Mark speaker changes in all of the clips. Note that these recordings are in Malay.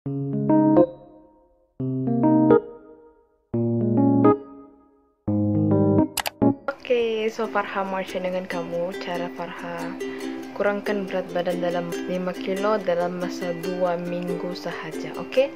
Speaker 1: Oke, so Farha mau share dengan kamu cara Farha kurangkan berat badan dalam 5 kilo dalam masa 2 minggu sahaja. Oke,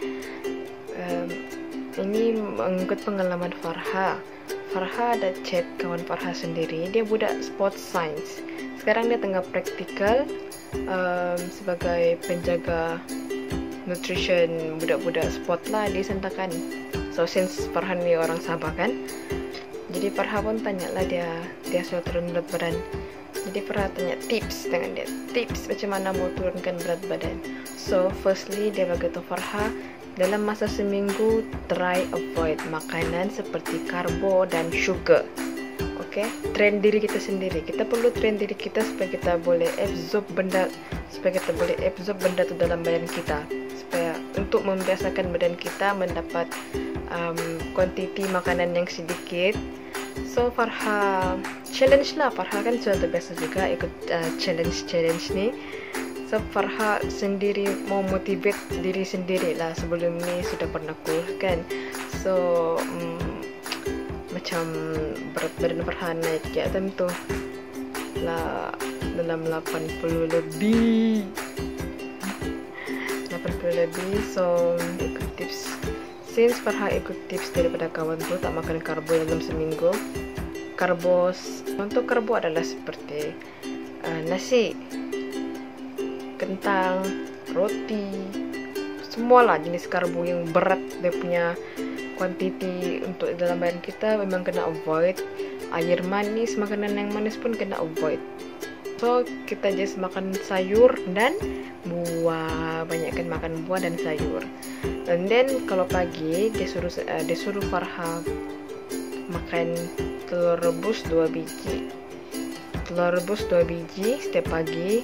Speaker 1: ini mengikut pengalaman Farha. Farha ada chat kawan Farha sendiri, dia budak sports science. Sekarang dia tengah praktikal sebagai penjaga nutrition budak-budak sport lah di Sentakan. So since Farha ni orang Sabah kan, jadi Farha pun tanyalah dia sudah turun berat badan. Jadi Farha tanya tips dengan dia, tips macam mana mau turunkan berat badan. So firstly dia beritahu Farha, dalam masa seminggu try avoid makanan seperti karbo dan sugar. Okay? Train diri kita sendiri. Kita perlu train diri kita supaya kita boleh absorb benda tu dalam badan kita, supaya untuk membiasakan badan kita mendapat kuantiti makanan yang sedikit. So Farha challenge lah. Farha kan sudah terbiasa juga ikut challenge ni. So Farha sendiri mau motivate diri sendiri lah. Sebelum ni sudah pernah kurus kan. So macam berat badan Farha naik kayak tentu lah dalam 80 lebih. So ikut tips. Since Farha ikut tips daripada kawan tu, tak makan karbo dalam seminggu. Untuk karbo adalah seperti nasi, kentang, roti, semualah jenis karbo yang berat. Dia punya kuantiti untuk dalam badan kita memang kena avoid. Air manis, makanan yang manis pun kena avoid. So kita just makan sayur dan buah, banyakkan makan buah dan sayur. And then kalau pagi dia suruh Farha makan telur rebus 2 biji. Telur rebus 2 biji setiap pagi.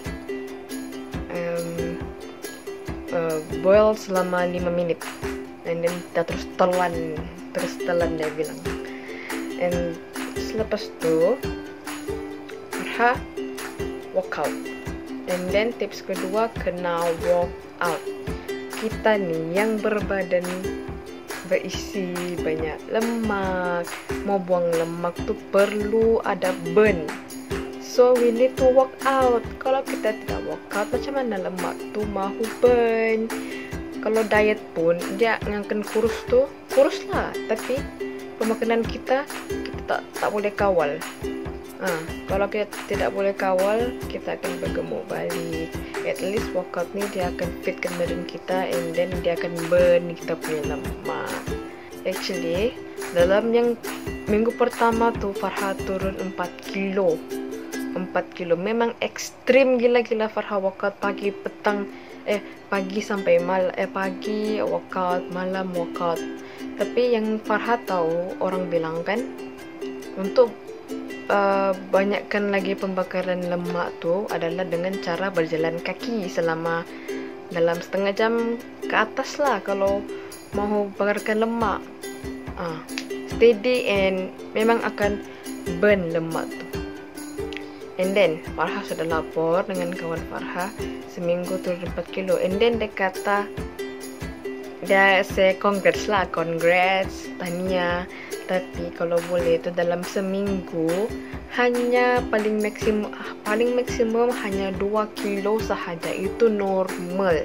Speaker 1: Boil selama 5 minit. And then kita terus telan dia bilang. And selepas tu Farha workout. And then tips kedua, kena walk out. Kita ni yang berbadan berisi banyak lemak, mau buang lemak tu perlu ada burn. So we need to walk out. Kalau kita tidak walk out, macam mana lemak tu mahu burn? Kalau diet pun dia akan kurus lah. Tapi pemakanan kita tak boleh kawal. Kalau kita tidak boleh kawal, kita akan bergemuk balik. At least workout ni dia akan fitkan badan kita, and then dia akan burn kita punya lemak. Actually, dalam yang minggu pertama tu Farha turun 4 kilo. Memang ekstrim gila-gila Farha workout pagi sampai pagi workout, malam workout. Tapi yang Farha tahu, orang bilang kan, untuk banyakkan lagi pembakaran lemak tu adalah dengan cara berjalan kaki selama dalam setengah jam ke atas lah kalau mau bakarkan lemak. Steady and memang akan burn lemak tu. And then Farha sudah lapor dengan kawan Farha seminggu turun 4 kilo. And then dia kata, dia say congrats, tahniah. Tapi kalau boleh tu dalam seminggu hanya paling maksimum hanya 2 kilo sahaja. Itu normal.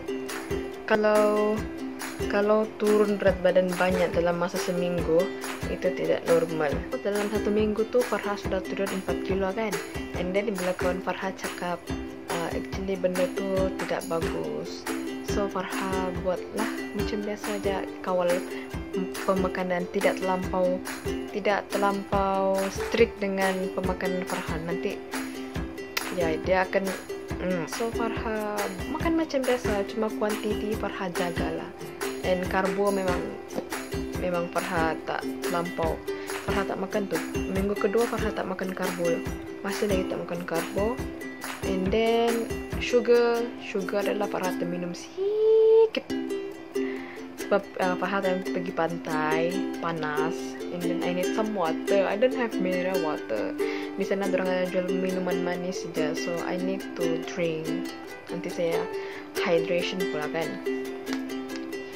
Speaker 1: Kalau turun berat badan banyak dalam masa seminggu, itu tidak normal. Dalam 1 minggu tu Farha sudah turun 4 kilo kan. And then bila kawan Farha cakap actually benda tu tidak bagus, so Farha buatlah macam biasa aja, kawal pemakanan, tidak terlampau strict dengan pemakanan Farha. Nanti ya dia akan so Farha makan macam biasa, cuma kuantiti Farha jagalah. And karbo memang Farha tak terlampau. Farha tak makan tu. Minggu kedua Farha tak makan karbo. Masih lagi tak makan karbo. And then sugar adalah Farha terminum sikit. Sebab Farha pergi pantai panas. And then I need some water. I don't have mineral water. Di sana dorang jual minuman manis saja. So I need to drink. Nanti saya hydration pula kan.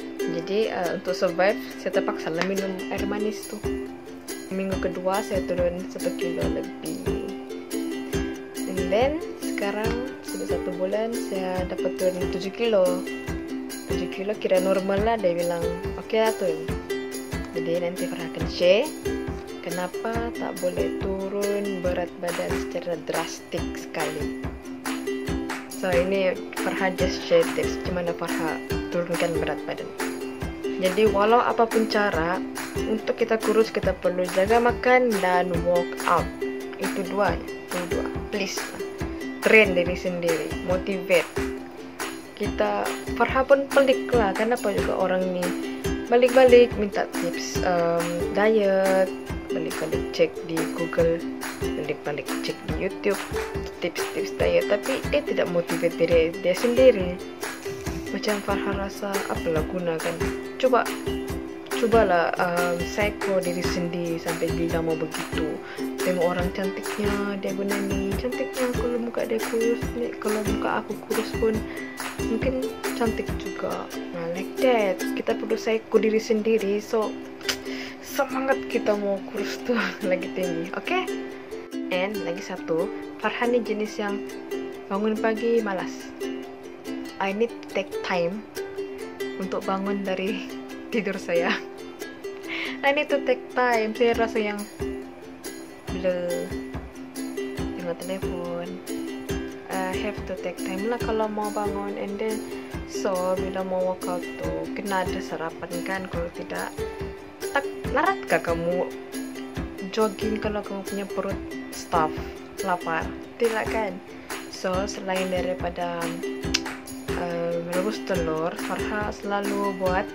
Speaker 1: Jadi untuk survive saya terpaksa lah minum air manis tuh. Minggu kedua saya turun 1 kilo lebih. And then sekarang sudah 1 bulan saya dapat turun 7 kilo. 7 kilo kira normal lah, dia bilang oke lah turun. Jadi nanti Farha akan share kenapa tak boleh turun berat badan secara drastik sekali. So ini Farha just share tips gimana Farha turunkan berat badan. Jadi walau apapun cara, untuk kita kurus kita perlu jaga makan dan work out. Itu dua. Please lah. Train diri sendiri, motivate. Farha pun pelik lah, kenapa juga orang ni balik-balik minta tips diet, balik-balik cek di Google, balik-balik cek di YouTube tips-tips diet, tapi dia tidak motivate diri dia sendiri. Macam Farha rasa apalah guna kan. Cobalah psycho diri sendiri sampai bila mau begitu. Tengok orang cantiknya, dia guna ni cantiknya, kalau muka dia kurus ni, kalau muka aku kurus pun mungkin cantik juga. Nah, like that. Kita perlu psycho diri sendiri, so semangat kita mau kurus tuh lagi tinggi. Okay? And lagi satu, Farha ni jenis yang bangun pagi malas. I need to take time untuk bangun dari tidur saya. I need to take time. Saya rasa yang bila tengok telefon, have to take time lah kalau mau bangun. And then so bila mau workout tuh kena ada sarapan kan. Kalau tidak, tak naratkah kamu jogging kalau kamu punya perut stuff, lapar? Tidak kan? So selain daripada rebus telur, Farha selalu buat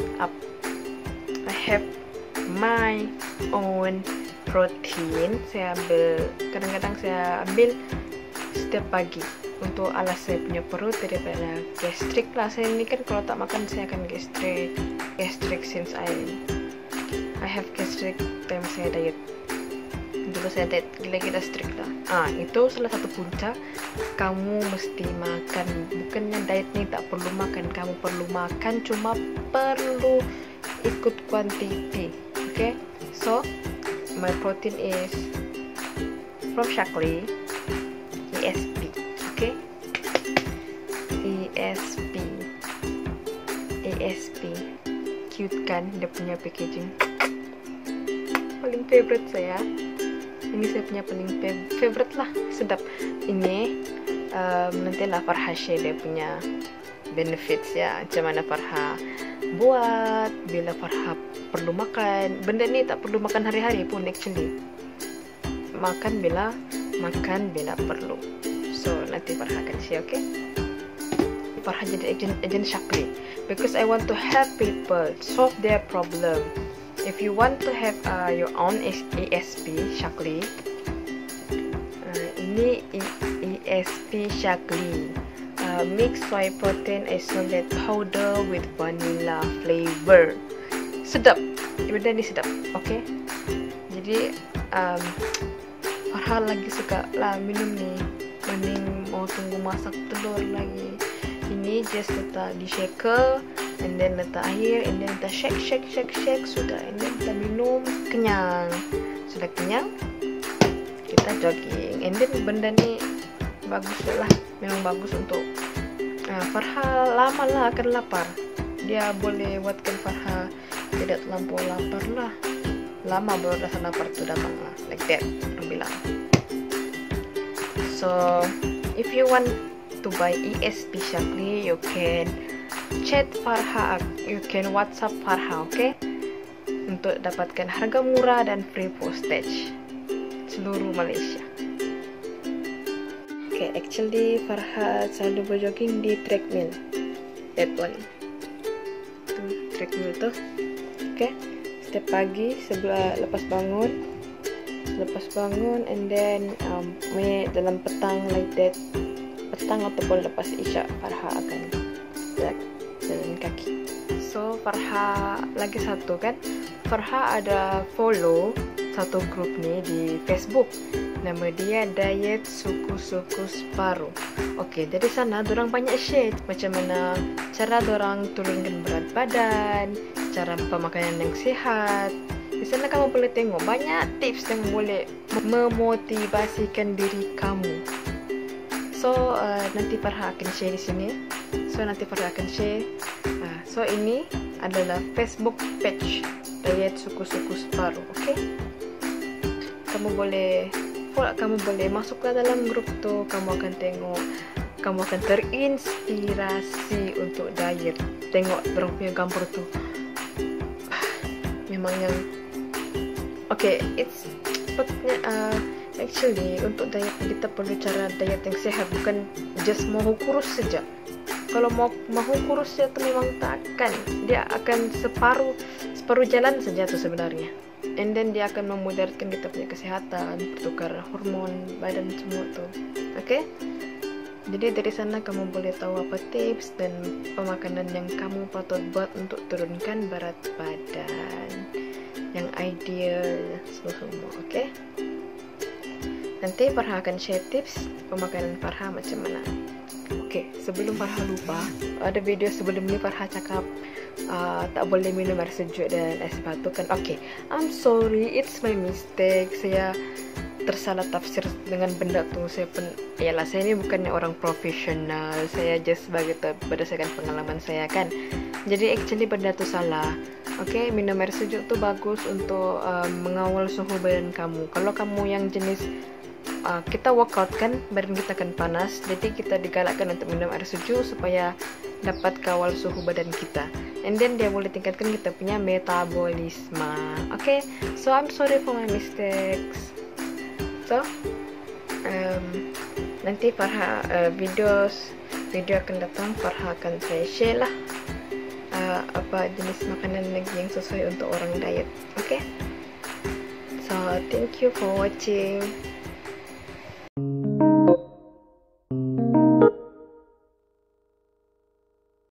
Speaker 1: I have my own protein. Kadang-kadang saya ambil setiap pagi untuk alas saya punya perut daripada gastrik lah. Saya ni kan kalau tak makan saya akan gastrik since I have gastrik time saya diet. Dulu saya diet gila-gila strict lah. Itu salah satu punca kamu mesti makan. Bukannya diet ni tak perlu makan, kamu perlu makan, cuma perlu ikut quantity. Okay, so my protein is from Shaklee, ESP. Okay, ESP cute kan dia punya packaging, paling favorite saya. Ini saya punya paling favorite lah, sedap. Ini nantilah Farha share dia punya benefits ya, macam mana Farha buat, bila Farha perlu makan. Benda ni tak perlu makan hari-hari pun actually. Makan bila perlu. So nanti Farha akan share, okay? Farha jadi agent Shaklee because I want to help people solve their problem. If you want to have your own ESP Shaklee, ini ESP Shaklee mixed soy protein isolate powder with vanilla flavor. Sedap, benda ni sedap, okay? Jadi Farha lagi suka lah minum ni, mending mau tunggu masak telur lagi. Ini just letak di shaker, and then letak air, and then kita shake, sudah, and then kita minum, kenyang. Sudah kenyang, kita jogging. And then benda ni bagus lah, memang bagus untuk Farha lama lah akan lapar. Dia boleh buatkan Farha tidak terlampau lapar lah. Lama baru rasa lapar tu datang lah, like that, orang bilang. So if you want to buy ESP Shaklee, you can chat Farha, you can WhatsApp Farha, okay? Untuk dapatkan harga murah dan free postage seluruh Malaysia. Okay, actually Farha selalu berjogging di treadmill. That one. Treadmill tu. Okay. Setiap pagi lepas bangun, and then dalam petang like that. Petang ataupun lepas isyak, Farha akan jalan kaki. So Farha lagi satu kan, Farha ada follow satu grup nih di Facebook. Nama dia Diet Suku-Suku Separuh. Oke, dari sana dorang banyak share macam mana cara dorang turunkan berat badan, cara pemakanan yang sehat. Di sana kamu boleh tengok banyak tips yang boleh memotivasikan diri kamu. So nanti Farha akan share di sini. So ini adalah Facebook page Diet Suku-Suku Separuh. Oke? Kamu boleh masuk ke dalam grup tuh. Kamu akan tengok, kamu akan terinspirasi untuk diet. Tengok dorang punya gambar tuh. Memang yang it's sepatutnya actually untuk diet kita perlu cara diet yang sehat, bukan just mau kurus saja. Kalau mau kurus ya tuh memang takkan, dia akan separuh jalan saja tuh sebenarnya. And then dia akan memudaratkan kita punya kesehatan, pertukaran hormon badan semua tuh. Oke? Jadi dari sana kamu boleh tahu apa tips dan pemakanan yang kamu patut buat untuk turunkan berat badan yang ideal semua. Oke? Nanti Farha akan share tips pemakanan Farha macam mana. Oke, sebelum Farha lupa, ada video sebelum ini Farha cakap tak boleh minum air sejuk dan es batu kan. Oke, I'm sorry, it's my mistake. Saya tersalah tafsir dengan benda tu. Saya ini bukannya orang profesional. Saya just berdasarkan pengalaman saya kan. Jadi actually benda tu salah. Oke, minum air sejuk tu bagus untuk mengawal suhu badan kamu. Kalau kamu yang jenis kita workout kan, badan kita akan panas, jadi kita digalakkan untuk minum air sejuk supaya dapat kawal suhu badan kita, and then dia boleh tingkatkan kita punya metabolisme. Okay? So I'm sorry for my mistakes. So nanti Farha video akan datang, Farha akan saya share lah apa jenis makanan lagi yang sesuai untuk orang diet. Okay? So thank you for watching.